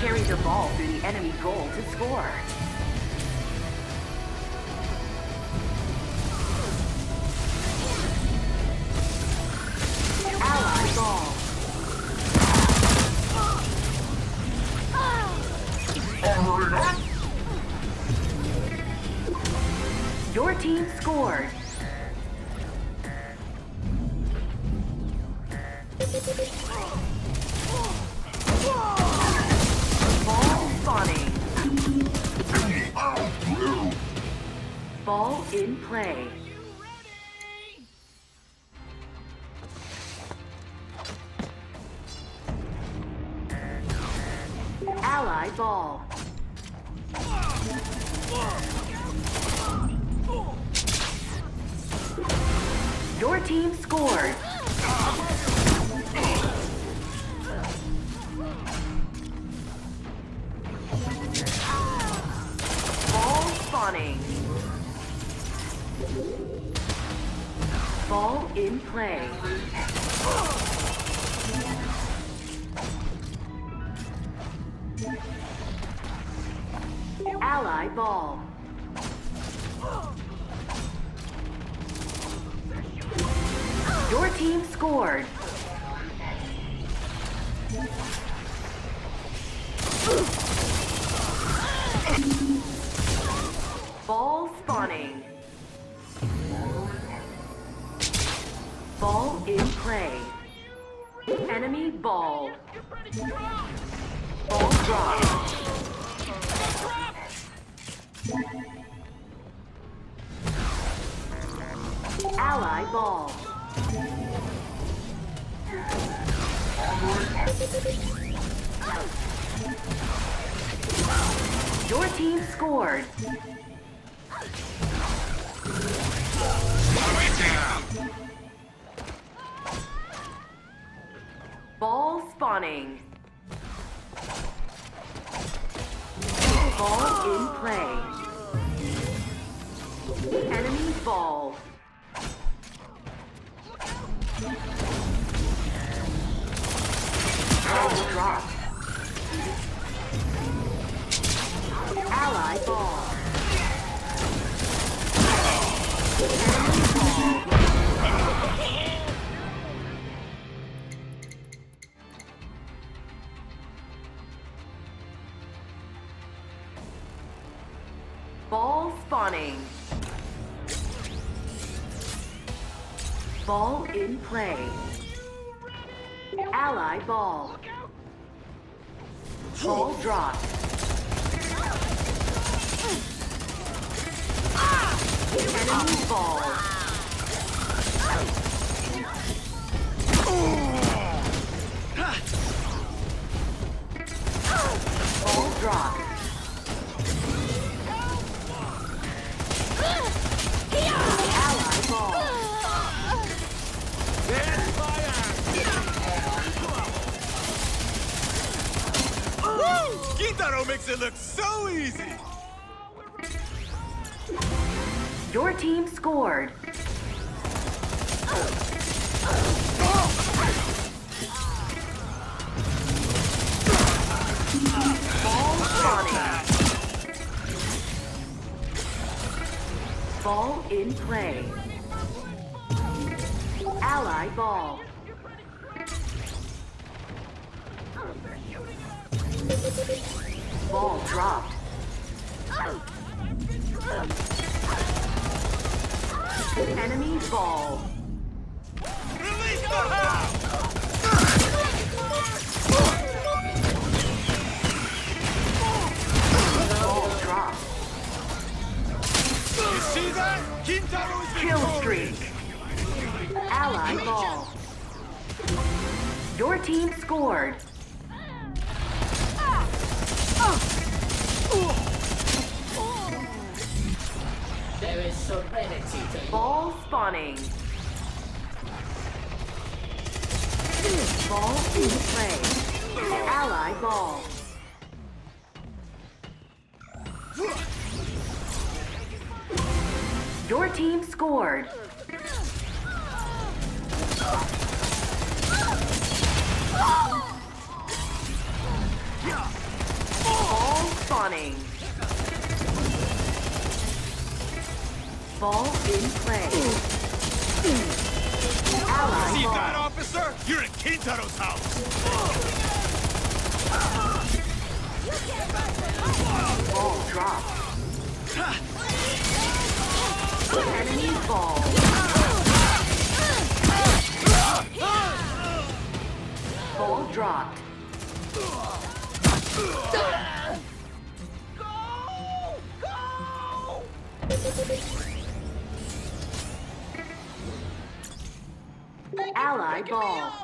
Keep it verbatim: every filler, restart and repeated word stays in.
Carry the ball through the enemy goal to score. Ally ball. Your team scored. Ball spawning. Ball in play. Ally ball. Your team scored. Ball spawning. Ball in play. Ally ball. Your team scored. Ball spawning. Ball in play. Enemy ball. Ball dropped. Ally ball. Your team scored. Ball spawning. Ball in play. Enemy ball. Ball dropped. Ally ball. Enemy ball. Ball spawning. Ball in play. Ally ball. Ball dropped. Enemy ball. Ball dropped. Ally ball. Gintaro makes it look so easy! Your team scored. Ball spawning. Ball in play. Ally ball. Ball dropped. Enemy ball. Release the house! Ball dropped. You see that? Gintaro is Kill streak. Ally ball. Your team scored. There is serenity to Ball spawning. Ball in play. Ally ball. Your team scored. Dawning. Ball in play. Ally See ball. that, officer? You're in Kintaro's house. Ball dropped. Enemy ball. Ball dropped. Ally ball.